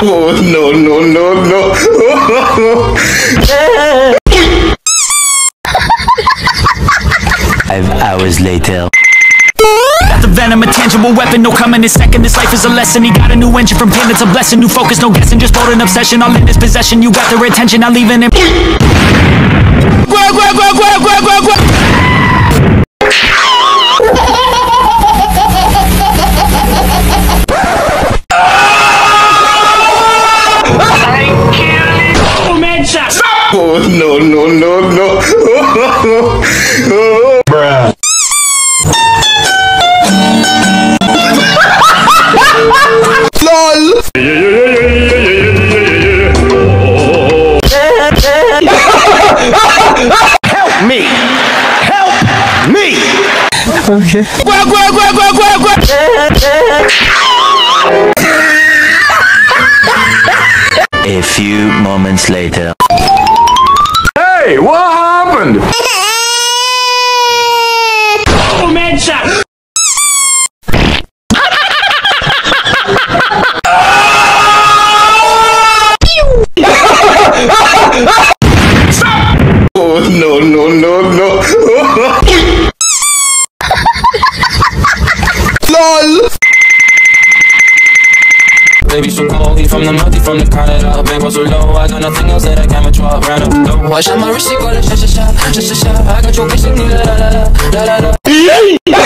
Oh, no, no, no, no. 5 hours later. Got the venom, a tangible weapon, no coming in second. This life is a lesson. He got a new engine, from pain it's a blessing. New focus, no guessing, just bold and obsession. All in his possession, you got their attention, not leaving him. Oh, no, no, no, no. Bruh. LOL. Help me! Help me! Okay. A few moments later. Hey, what happened? Oh, man shot! Oh, no, no, no, no. LOL. Baby, so cold, he from the mud, he from the Canada. Babe, was so low, I got nothing else that I can withdraw. Ran up low, I shot my wrist, she got a shot. I got your bitch singing la la la la la la.